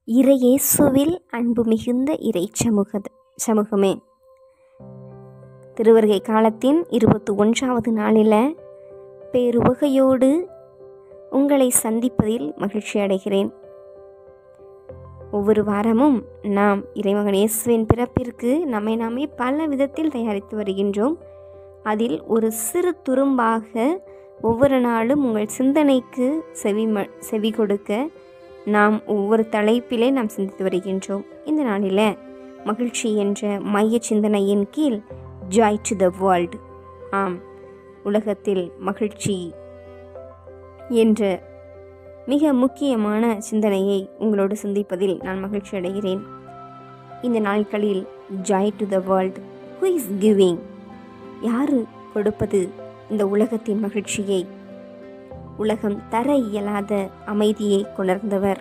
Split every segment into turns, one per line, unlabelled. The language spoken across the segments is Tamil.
இறையேசுவில் அன்பு மிகுந்த சமூகமே, திருவருகை காலத்தின் 21வது நாளில் பேருவகையோடு உங்களை சந்திப்பதில் மகிழ்ச்சி அடைகிறேன். ஒவ்வொரு வாரமும் நாம் இறைமகன் இயேசுவின் பிறப்பிற்கு நம்மை நாமே பல விதத்தில் தயாரித்து வருகின்றோம். அதில் ஒரு சிறு துரும்பாக ஒவ்வொரு நாளும் உங்கள் சிந்தனைக்கு செவி கொடுக்க நாம் ஒவ்வொரு தலைப்பிலே நாம் சிந்தித்து வருகின்றோம். இந்த நாளில் மகிழ்ச்சி என்ற மைய சிந்தனையின் கீழ் ஜாய் டு த வேர்ல்ட், உலகத்தில் மகிழ்ச்சி என்ற மிக முக்கியமான சிந்தனையை உங்களோடு சிந்திப்பதில் நான் மகிழ்ச்சி அடைகிறேன். இந்த நாட்களில் joy to the world, who is giving, யாரு கொடுப்பது இந்த உலகத்தின் மகிழ்ச்சியை? உலகம் தர இயலாத அமைதியை கொணர்ந்தவர்.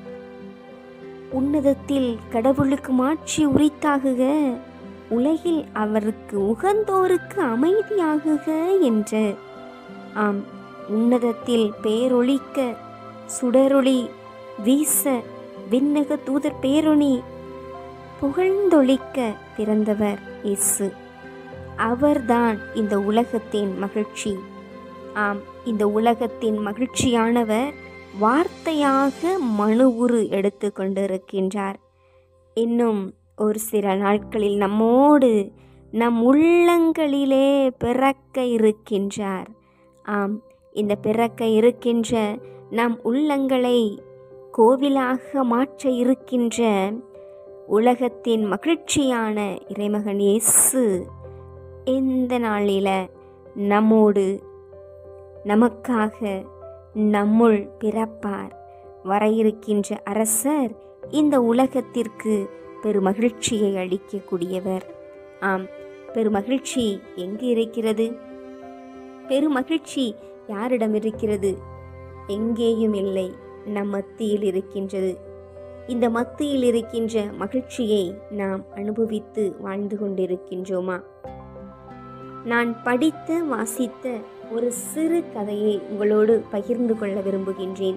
உன்னதத்தில் கடவுளுக்கு மாட்சி உரித்தாகுக, உலகில் அவருக்கு உகந்தோருக்கு அமைதியாகுக என்ற உன்னதத்தில் பேரொளிக்க சுடரொளி வீச விண்ணக தூதர் பேரொளி புகழ்ந்தொழிக்க பிறந்தவர் இயேசு. அவர்தான் இந்த உலகத்தின் மகிழ்ச்சி. இந்த உலகத்தின் மகிழ்ச்சியானவர் வார்த்தையாக மனு உரு எடுத்து கொண்டிருக்கின்றார். இன்னும் ஒரு சில நாட்களில் நம்மோடு நம் உள்ளங்களிலே பிறக்க இருக்கின்றார். இந்த பிறக்க இருக்கின்ற நம் உள்ளங்களை கோவிலாக மாற்ற இருக்கின்ற உலகத்தின் மகிழ்ச்சியான இறைமகன் இயேசு இந்த நாளில் நம்மோடு நமக்காக நம்முள் பிறப்பார். வர இருக்கின்ற அரசர் இந்த உலகத்திற்கு பெருமகிழ்ச்சியை அளிக்கக்கூடியவர். பெருமகிழ்ச்சி எங்கு இருக்கிறது? பெருமகிழ்ச்சி யாரிடம் இருக்கிறது? எங்கேயும் இல்லை, நம் மத்தியில் இருக்கின்றது. இந்த மத்தியில் இருக்கின்ற மகிழ்ச்சியை நாம் அனுபவித்து வாழ்ந்து கொண்டிருக்கின்றோமா? நான் படித்து வாசித்த ஒரு சிறு கதையை உங்களோடு பகிர்ந்து கொள்ள விரும்புகின்றேன்.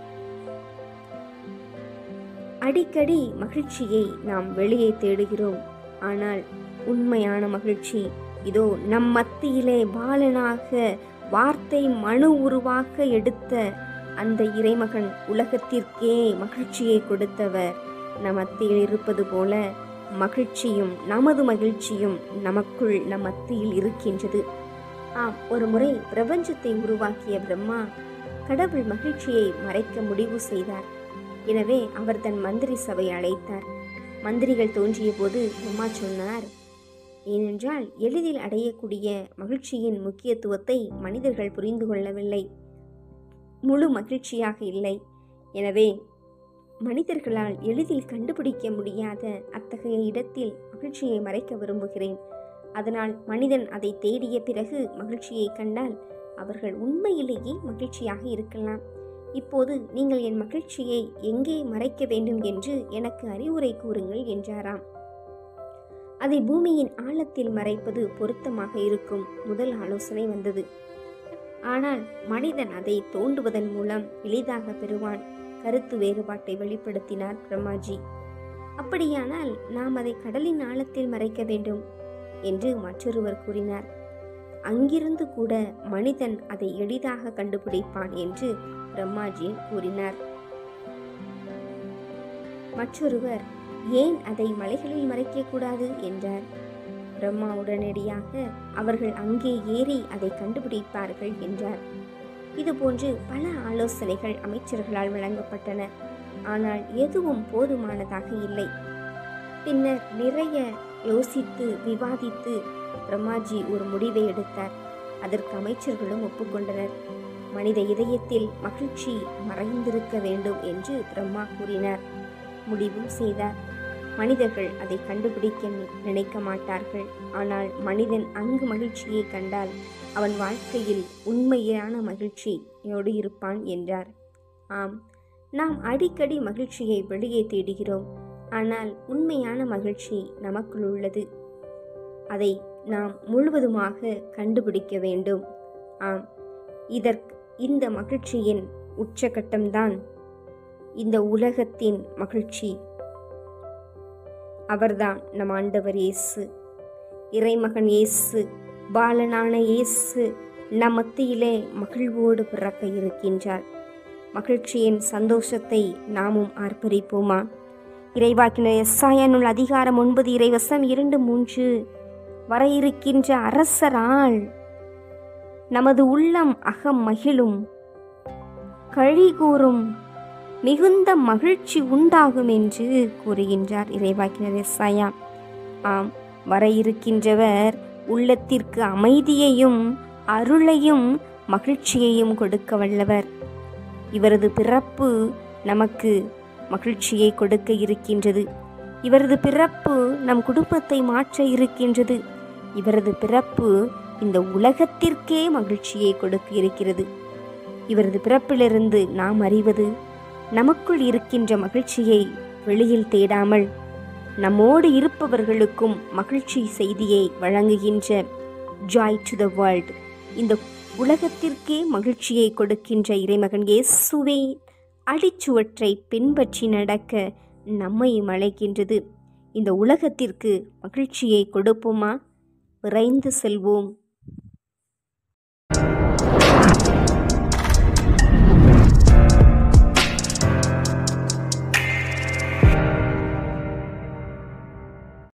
அடிக்கடி மகிழ்ச்சியை நாம் வெளியே தேடுகிறோம். ஆனால் உண்மையான மகிழ்ச்சி இதோ நம் மத்தியிலே பாலனாக வார்த்தை மனு உருவாக்க எடுத்த அந்த இறைமகன், உலகத்திற்கே மகிழ்ச்சியை கொடுத்தவர் நம் மத்தியில் இருப்பது போல மகிழ்ச்சியும் நமது மகிழ்ச்சியும் நமக்குள் நம் மத்தியில் இருக்கின்றது. ஒரு முறை பிரபஞ்சத்தை உருவாக்கிய பிரம்மா கடவுள் மகிழ்ச்சியை மறைக்க முடிவு செய்தார். எனவே அவர் தன் மந்திரி சபை அழைத்தார். மந்திரிகள் தோன்றிய போது பிரம்மா சொன்னார், ஏனென்றால் எளிதில் அடையக்கூடிய மகிழ்ச்சியின் முக்கியத்துவத்தை மனிதர்கள் புரிந்து கொள்ளவில்லை, முழு மகிழ்ச்சியாக இல்லை. எனவே மனிதர்களால் எளிதில் கண்டுபிடிக்க முடியாத அத்தகைய இடத்தில் மகிழ்ச்சியை மறைக்க விரும்புகிறேன். அதனால் மனிதன் அதை தேடிய பிறகு மகிழ்ச்சியை கண்டால் அவர்கள் உண்மையிலேயே மகிழ்ச்சியாக இருக்கலாம். இப்போது நீங்கள் என் மகிழ்ச்சியை எங்கே மறைக்க வேண்டும் என்று எனக்கு அறிவுரை கூறுங்கள் என்றாராம். அதை பூமியின் ஆழத்தில் மறைப்பது பொருத்தமாக இருக்கும் முதல் ஆலோசனை வந்தது. ஆனால் மனிதன் அதை தோண்டுவதன் மூலம் எளிதாக பெறுவான். கருத்து வேறுபாட்டை வெளிப்படுத்தினார் பிரம்மாஜி. அப்படியானால் நாம் அதை கடலின் ஆழத்தில் மறைக்க வேண்டும் என்று மற்றொருவர் கூறினார். அங்கிருந்து கூட மனிதன் அதை எளிதாக கண்டுபிடிப்பான் என்று பிரம்மாஜி கூறினார். மற்றொருவர், ஏன் அதை மலைகளில் மறைக்கக்கூடாது என்றார். பிரம்மா உடனடியாக அவர்கள் அங்கே ஏறி அதை கண்டுபிடிப்பார்கள் என்றார். இதுபோன்று பல ஆலோசனைகள் அமைச்சர்களால் வழங்கப்பட்டன. ஆனால் எதுவும் போதுமானதாக இல்லை. பின்னர் நிறைய யோசித்து விவாதித்து பிரம்மாஜி ஒரு முடிவை எடுத்தார். அதற்கு அமைச்சர்களும் ஒப்புக்கொண்டனர். மனித இதயத்தில் மகிழ்ச்சி மறைந்திருக்க வேண்டும் என்று பிரம்மா கூறினார். முடிவும் செய்தார். மனிதர்கள் அதை கண்டுபிடிக்க நினைக்க மாட்டார்கள். ஆனால் மனிதன் அங்கு மகிழ்ச்சியை கண்டால் அவன் வாழ்க்கையில் உண்மையான மகிழ்ச்சியோடு இருப்பான் என்றார். நாம் அடிக்கடி மகிழ்ச்சியை வெளியே தேடுகிறோம். ஆனால் உண்மையான மகிழ்ச்சி நமக்குள் உள்ளது. அதை நாம் முழுவதுமாக கண்டுபிடிக்க வேண்டும். இந்த மகிழ்ச்சியின் உச்சகட்டம்தான் இந்த உலகத்தின் மகிழ்ச்சி. அவர்தான் நம் ஆண்டவர் இயேசு, இறைமகன் இயேசு, பாலனான இயேசு நம் மத்தியிலே மகிழ்வோடு பிறக்க இருக்கின்றார். மகிழ்ச்சியின் சந்தோஷத்தை நாமும் ஆர்ப்பரிப்போமா? இறைவாக்கினர் எசாயா நூல் அதிகாரம் 9 இறைவசனம் 2-3. வர இருக்கின்ற அரசரால் நமது உள்ளம் அகம் மகிழும், கழிகூறும், மிகுந்த மகிழ்ச்சி உண்டாகும் என்று கூறுகின்றார் இறைவாக்கினர் எசாயா. ஆம், வர இருக்கின்றவர் உள்ளத்திற்கு அமைதியையும் அருளையும் மகிழ்ச்சியையும் கொடுக்க வல்லவர். இவரது பிறப்பு நமக்கு மகிழ்ச்சியை கொடுக்க இருக்கின்றது. இவரது பிறப்பு நம் குடும்பத்தை மாற்ற இருக்கின்றது. இவரது பிறப்பு இந்த உலகத்திற்கே மகிழ்ச்சியை கொடுக்க இருக்கிறது. இவரது பிறப்பிலிருந்து நாம் அறிவது, நமக்குள் இருக்கின்ற மகிழ்ச்சியை வெளியில் தேடாமல் நம்மோடு இருப்பவர்களுக்கும் மகிழ்ச்சி செய்தியை வழங்குகின்ற ஜாய் டு த வேர்ல்ட், இந்த உலகத்திற்கே மகிழ்ச்சியை கொடுக்கின்ற இறைமகன் இயேசுவை அடிச்சுவற்றை பின்பற்றி நடக்க நம்மை அழைக்கின்றது. இந்த உலகத்திற்கு மகிழ்ச்சியை கொடுப்போமா? விரைந்து செல்வோம்.